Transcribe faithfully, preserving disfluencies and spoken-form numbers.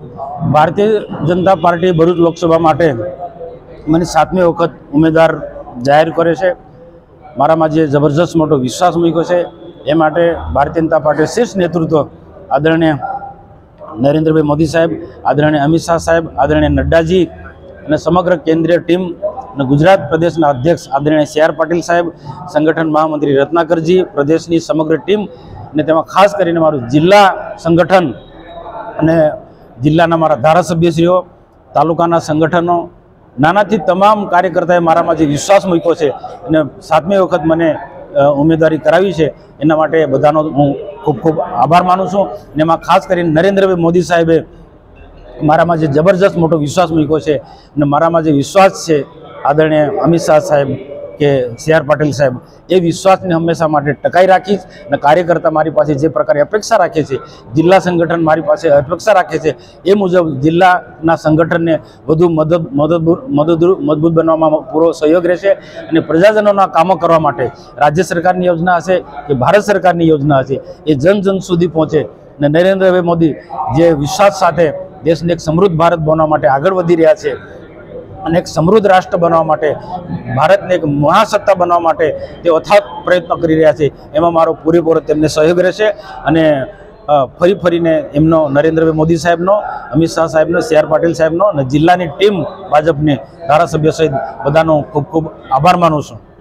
Bharatiya Janata party Bharuch Lok Sabha માટે મને સાતમી વખત ઉમેદવાર જાહેર કરે છે। મારામાં જે જબરજસ્ત મોટો વિશ્વાસ મૂક્યો છે એ માટે ભારતીય જનતા પાર્ટી શીર્ષ નેતૃત્વ આદરણીય નરેન્દ્રભાઈ મોદી સાહેબ, આદરણીય અમિત શાહ સાહેબ, આદરણીય નડ્ડાજી અને સમગ્ર કેન્દ્રીય ટીમ અને ગુજરાત પ્રદેશના અધ્યક્ષ આદરણીય સી આર પાટીલ સાહેબ, સંગઠન મહામંત્રી રત્નાકરજી, પ્રદેશની સમગ્ર ટીમ અને તેમાં ખાસ કરીને મારું જિલ્લા સંગઠન અને જિલ્લાના મારા ધારાસભ્યશ્રીઓ, તાલુકાના સંગઠનો, નાનાથી તમામ કાર્યકર્તાએ મારામાં જે વિશ્વાસ મૂક્યો છે અને સાતમી વખત મને ઉમેદવારી કરાવી છે એના માટે બધાનો હું ખૂબ ખૂબ આભાર માનું છું। અને એમાં ખાસ કરીને નરેન્દ્રભાઈ મોદી સાહેબે મારામાં જે જબરજસ્ત મોટો વિશ્વાસ મૂક્યો છે અને મારામાં જે વિશ્વાસ છે આદરણીય અમિત શાહ સાહેબ કે સી આર પાટીલ સાહેબ, એ વિશ્વાસને હંમેશા માટે ટકાઈ રાખીશ અને કાર્યકર્તા મારી પાસે જે પ્રકારે અપેક્ષા રાખે છે, જિલ્લા સંગઠન મારી પાસે અપેક્ષા રાખે છે એ મુજબ જિલ્લાના સંગઠનને વધુ મદદ મદદ મદદરૂપ મજબૂત બનાવવામાં પૂરો સહયોગ રહેશે અને પ્રજાજનોના કામો કરવા માટે રાજ્ય સરકારની યોજના હશે કે ભારત સરકારની યોજના હશે એ જન જન સુધી પહોંચે અને નરેન્દ્રભાઈ મોદી જે વિશ્વાસ સાથે દેશને એક સમૃદ્ધ ભારત બનાવવા માટે આગળ વધી રહ્યા છે અને એક સમૃદ્ધ રાષ્ટ્ર બનાવવા માટે, ભારતને એક મહાસત્તા બનાવવા માટે તે અથાગ પ્રયત્નો કરી રહ્યા છે એમાં મારો પૂરેપૂરો તેમને સહયોગ રહેશે। અને ફરી ફરીને એમનો નરેન્દ્રભાઈ મોદી સાહેબનો, અમિત શાહ સાહેબનો, સી આર પાટીલ સાહેબનો અને જિલ્લાની ટીમ ભાજપની ધારાસભ્ય સહિત બધાનો ખૂબ ખૂબ આભાર માનું છું।